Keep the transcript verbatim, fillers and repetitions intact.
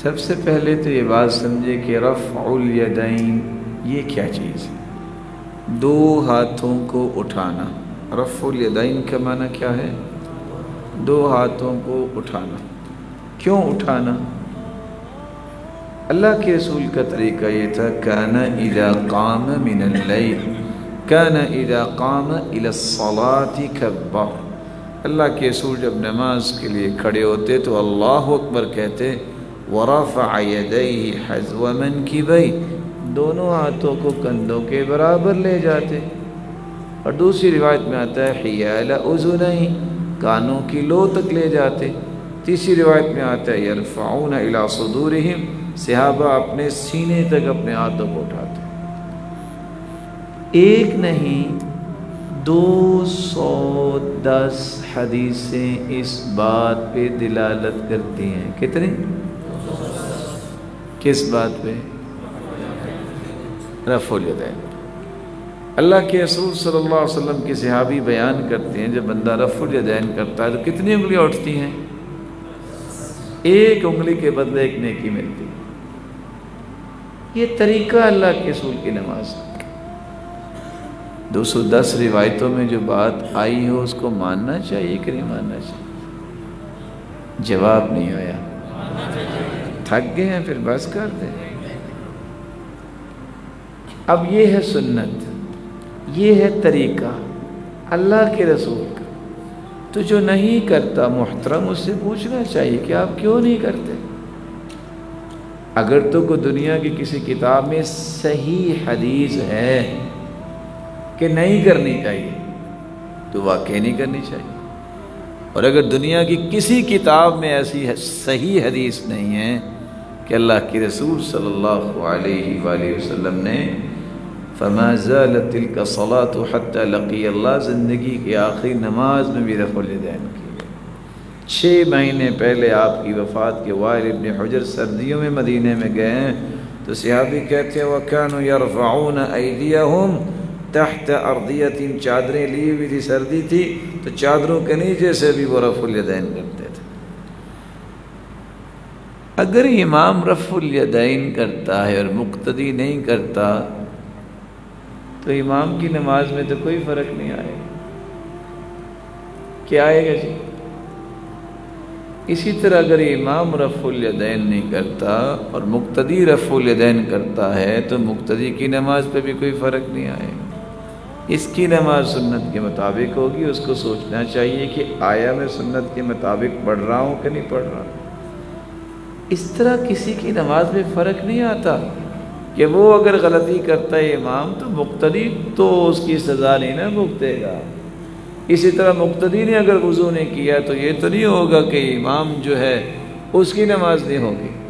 سب سے پہلے تو یہ بات سمجھے کہ رفع الیدین یہ کیا چیز ہے؟ دو ہاتھوں کو اٹھانا۔ رفع الیدین کا معنی کیا ہے؟ دو ہاتھوں کو اٹھانا۔ کیوں اٹھانا؟ اللہ کے رسول کا طریقہ یہ تھا، کان اذا قام من اللیل کان اذا قام الی الصلاۃ کبر۔ اللہ کے رسول جب نماز کے لیے کھڑے ہوتے تو اللہ اکبر کہتے، ورفع یدیہ حذو منکبیہ، دونوں ہاتھوں کو کندھوں کے برابر لے جاتے۔ اور دوسری روایت میں آتا ہے حیال اذنیہ، کانوں کی لو تک لے جاتے۔ تیسری روایت میں آتا ہے یرفعون الی صدورہم، صحابہ اپنے سینے تک اپنے ہاتھوں کو اٹھاتے۔ ایک نہیں دو سو دس حدیثیں اس بات پہ دلالت کرتی ہیں۔ کتنی؟ کس بات پہ؟ رفع الیدین۔ اللہ کے رسول صلی اللہ علیہ وسلم کے صحابی بیان کرتے ہیں جب بندہ رفع الیدین کرتا ہے تو کتنی انگلیاں اٹھتی ہیں؟ ایک انگلی کے بدلے ایک نیکی ملتی۔ یہ طریقہ اللہ کے رسول کی نماز ہے۔ دو سو دس روایتوں میں جو بات آئی ہو اس کو ماننا چاہیے کہ نہیں ماننا چاہیے؟ جواب نہیں آیا۔ تھک گئے ہیں پھر بس کر دیں۔ اب یہ ہے سنت، یہ ہے طریقہ اللہ کے رسول کا۔ تو جو نہیں کرتا محترم اس سے پوچھنا چاہیے کہ آپ کیوں نہیں کرتے؟ اگر تو کوئی دنیا کی کسی کتاب میں صحیح حدیث ہے کہ نہیں کرنی چاہیے تو واقعی نہیں کرنی چاہیے، اور اگر دنیا کی کسی کتاب میں ایسی صحیح حدیث نہیں ہے کہ اللہ کے رسول صلی اللہ علیہ وآلہ وسلم نے فما زالت تلک الصلاۃ حتی لقی اللہ، زندگی کی آخری نماز میں بھی رفع الیدین کی ہے۔ چھ مہینے پہلے آپ کی وفات کے وائل ابن حجر سردیوں میں مدینے میں گئے ہیں تو صحابی کہتے ہیں وَكَانُوا يَرْفَعُونَ أَيْدِيَهُمْ تحت ارضیت، چادریں لی ہوئی تھی، سردی تھی تو چادروں کے نیچے سے بھی وہ رفع الیدین کرتے تھے۔ اگر امام رفع الیدین کرتا ہے اور مقتدی نہیں کرتا تو امام کی نماز میں تو کوئی فرق نہیں آئے گا۔ کیا آئے گا جی؟ اسی طرح اگر امام رفع الیدین نہیں کرتا اور مقتدی رفع الیدین کرتا ہے تو مقتدی کی نماز پہ بھی کوئی فرق نہیں آئے گا۔ اس کی نماز سنت کے مطابق ہوگی۔ اس کو سوچنا چاہیے کہ آیا میں سنت کے مطابق پڑھ رہا ہوں کہ نہیں پڑھ رہا۔ اس طرح کسی کی نماز میں فرق نہیں آتا کہ وہ اگر غلطی کرتا ہے امام تو مقتدی تو اس کی سزا نہیں نہ بھگتے گا۔ اسی طرح مقتدی نے اگر وضو نہیں کیا تو یہ تو نہیں ہوگا کہ امام جو ہے اس کی نماز نہیں ہوگی۔